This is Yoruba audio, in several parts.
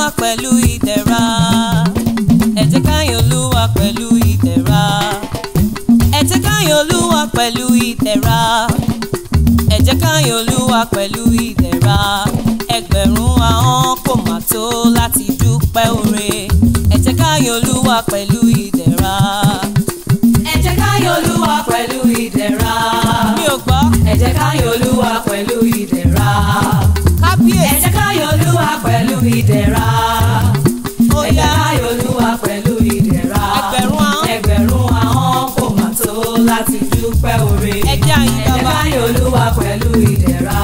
Olúwa pẹ̀lú ìdẹ̀ra. Ẹ jẹ́ ká yìn Olúwa pẹ̀lú ìdẹ̀ra. Ẹ jẹ́ ká yìn Olúwa pẹ̀lú ìdẹ̀ra. Ẹ jẹ́ ká yìn Olúwa pẹ̀lú ìdẹ̀ra. Ẹgbẹ̀rún ahọ́n kò mà tó láti dúpẹ́ oore. Ẹ jẹ́ ká yìn Olúwa pẹ̀lú ìdẹ̀ra. Ẹ jẹ́ ká yìn Olúwa pẹ̀lú ìdẹ̀ra. Mi ò gbọ́. Ẹ jẹ́ ká yìn Olúwa pẹ̀lú ìdẹ̀ra. Kábíyèsí. Ẹ jẹ́ ká yìn Olúwa pẹ̀lú ìdẹ̀ra. Ẹ jẹ́ ká yìn Olúwa pẹ̀lú ìdẹ̀ra. Ẹgbẹ̀rún ahọ́n kò mà tó láti dúpẹ́ oore. Ẹ jẹ́ ká yìn Olúwa pẹ̀lú ìdẹ̀ra.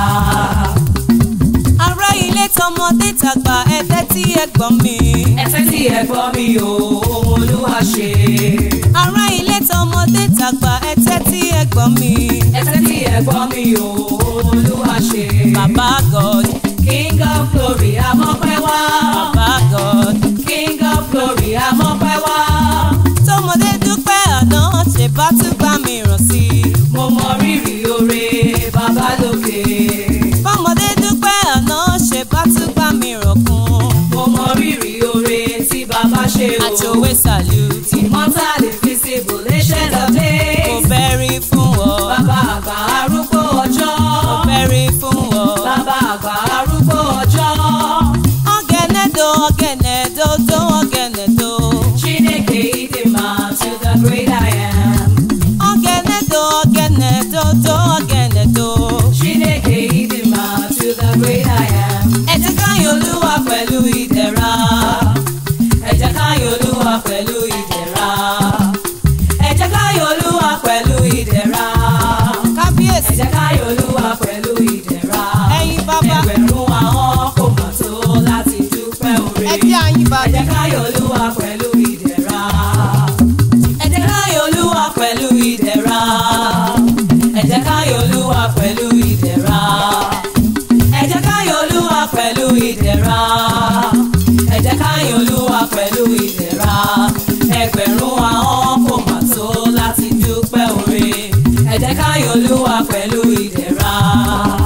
Ará ilé tọmọdé tàgbà ẹ tẹ́tí ẹ gbọ́ mi. Ẹ tẹ́tí ẹ gbọ́ mi o, ohun Olúwa ṣe. Ará ilé tọmọdé tàgbà ẹ tẹ́tí ẹ gbọ́ mi. Ẹ tẹ́tí ẹ gbọ́ mi o, ohun Olúwa ṣe. Baba God, King of glory, amọ̀pẹ́ wá. Baba God, King of glory, amọ̀pẹ́ wá. Tọmọdé dúpẹ́ àná ṣe bá tún bá mi ràn sí. Mo mọ rírì oore bàbá lókè. Bọ́mọdé dúpẹ́ àná ṣe bá tún bá mi ràn kún. Mo mọ rírì oore tí bàbá ṣe o. Àjòwé salute. Immortal invisible ancient of days. Mo bẹ́rí fún ọ. Bàbá àgbà arúgbó ọjọ́. Mo bẹ́rí fún ọ. Bàbá àgbà arúgbó ọjọ́. Ọ̀gẹ̀nẹ̀dọ̀ ọ̀gẹ̀nẹ̀dọ̀ ọ̀gẹ̀nẹ̀dọ̀. Chineke Idima to the great I am. Ọ̀gẹ̀nẹ̀dọ̀ ọ̀gẹ̀nẹ̀dọ̀ ọ̀gẹ̀nẹ̀dọ̀. Chineke Idima to the great I am. Ẹ jẹ́ ká yìn Olúwa pẹ̀lú ìdẹ̀ra. Ẹ jẹ́ ká yìn Olúwa pẹ̀lú ìdẹ̀ra. Ẹ jẹ́ ká yìn Olúwa pẹ̀lú ìdẹ̀ra. Kábíyèsí. Ẹ jẹ́ ká yìn Olúwa pẹ̀lú ìdẹ̀ra. Ẹ̀yin bàbá. Ẹgbẹ̀rún ahọ́n kò mà tó láti dúpẹ́ oore. Ẹ jẹ́ àyìn bàbá. Ẹ jẹ́ ká yìn Olúwa pẹ̀lú ìdẹ̀ra. Ẹ jẹ́ ká yìn Olúwa pẹ̀lú ìdẹ̀ra. Ẹ jẹ́ ká yìn Olúwa pẹ̀lú ìdẹ̀ra. Ẹ jẹ́ ká yìn Olúwa pẹ̀lú ìdẹ̀ra. Ẹ jẹ́ ká yìn Olúwa pẹ̀lú ìdẹ̀ra. Ẹgbẹ̀rún ahọ́n kò mà tó láti dúpẹ́ oore. Ẹ jẹ́ ká yìn Olúwa pẹ̀lú ìdẹ̀ra.